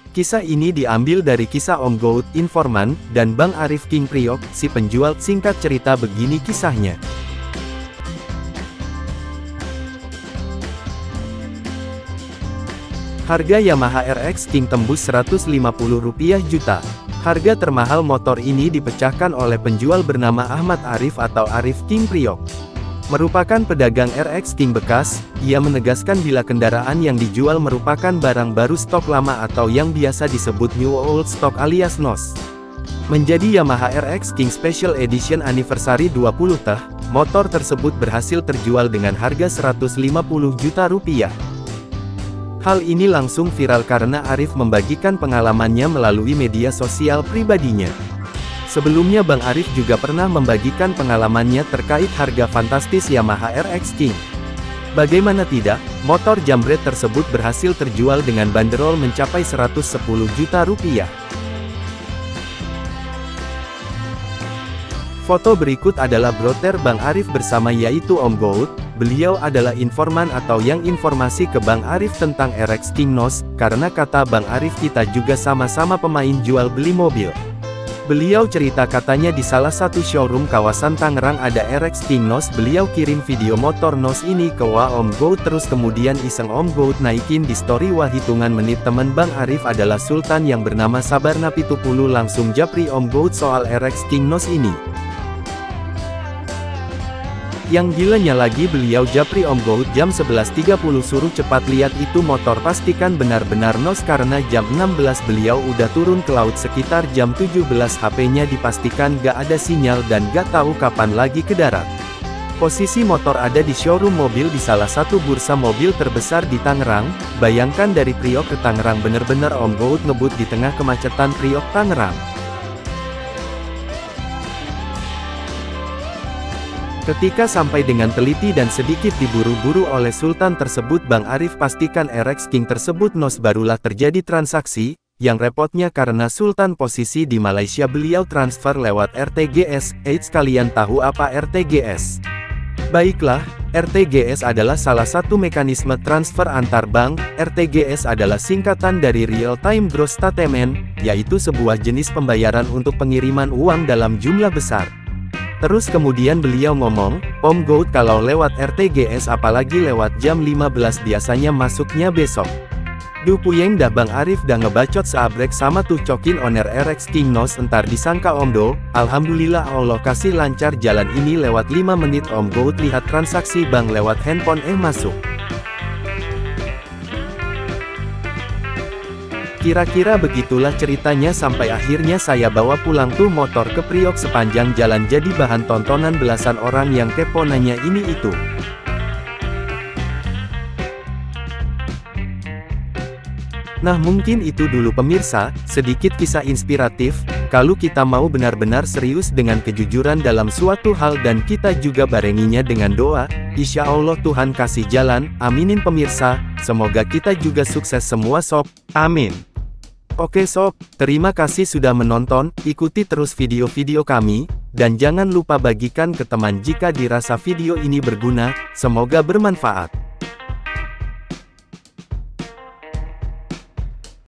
Kisah ini diambil dari kisah Om Gout, informan, dan Bang Arif King Priok, si penjual. Singkat cerita begini kisahnya. Harga Yamaha RX King tembus Rp150 juta. Harga termahal motor ini dipecahkan oleh penjual bernama Ahmad Arif atau Arif King Priok. Merupakan pedagang RX King bekas, ia menegaskan bila kendaraan yang dijual merupakan barang baru stok lama atau yang biasa disebut new old stock alias NOS. Menjadi Yamaha RX King Special Edition Anniversary 20 teh, motor tersebut berhasil terjual dengan harga Rp150 juta. Hal ini langsung viral karena Arif membagikan pengalamannya melalui media sosial pribadinya. Sebelumnya Bang Arif juga pernah membagikan pengalamannya terkait harga fantastis Yamaha RX King. Bagaimana tidak, motor jambret tersebut berhasil terjual dengan banderol mencapai Rp110 juta. Foto berikut adalah broter Bang Arif bersama yaitu Om Gout. Beliau adalah informan atau yang informasi ke Bang Arif tentang RX King NOS, karena kata Bang Arif kita juga sama-sama pemain jual beli mobil. Beliau cerita katanya di salah satu showroom kawasan Tangerang ada RX King NOS. Beliau kirim video motor NOS ini ke Om Gout, terus kemudian iseng Om Gout naikin di story. Wah, hitungan menit teman Bang Arif adalah Sultan yang bernama Sabarna Pitupulu langsung japri Om Gout soal RX King NOS ini. Yang gilanya lagi beliau japri Om Gout jam 11.30 suruh cepat lihat itu motor pastikan benar-benar NOS karena jam 16 beliau udah turun ke laut sekitar jam 17 HP-nya dipastikan gak ada sinyal dan gak tahu kapan lagi ke darat. Posisi motor ada di showroom mobil di salah satu bursa mobil terbesar di Tangerang. Bayangkan dari Priok ke Tangerang bener-bener Om Gout ngebut di tengah kemacetan Priok Tangerang. Ketika sampai dengan teliti dan sedikit diburu-buru oleh Sultan tersebut Bang Arif pastikan RX King tersebut NOS barulah terjadi transaksi, yang repotnya karena Sultan posisi di Malaysia beliau transfer lewat RTGS. Kalian tahu apa RTGS? Baiklah, RTGS adalah salah satu mekanisme transfer antar bank. RTGS adalah singkatan dari Real Time Gross Statement, yaitu sebuah jenis pembayaran untuk pengiriman uang dalam jumlah besar. Terus kemudian beliau ngomong, Om Gout kalau lewat RTGS apalagi lewat jam 15 biasanya masuknya besok. Duh puyeng dah Bang Arif dah ngebacot seabrek sama tuh cokin owner RX King NOS entar disangka Omdo. Alhamdulillah Allah kasih lancar jalan ini lewat 5 menit Om Gout lihat transaksi Bang lewat handphone masuk. Kira-kira begitulah ceritanya sampai akhirnya saya bawa pulang tuh motor ke Priok sepanjang jalan jadi bahan tontonan belasan orang yang kepo nanya ini itu. Nah mungkin itu dulu pemirsa, sedikit kisah inspiratif, kalau kita mau benar-benar serius dengan kejujuran dalam suatu hal dan kita juga barenginya dengan doa, insya Allah Tuhan kasih jalan, aminin pemirsa, semoga kita juga sukses semua sob, amin. Oke sob, terima kasih sudah menonton, ikuti terus video-video kami, dan jangan lupa bagikan ke teman jika dirasa video ini berguna, semoga bermanfaat.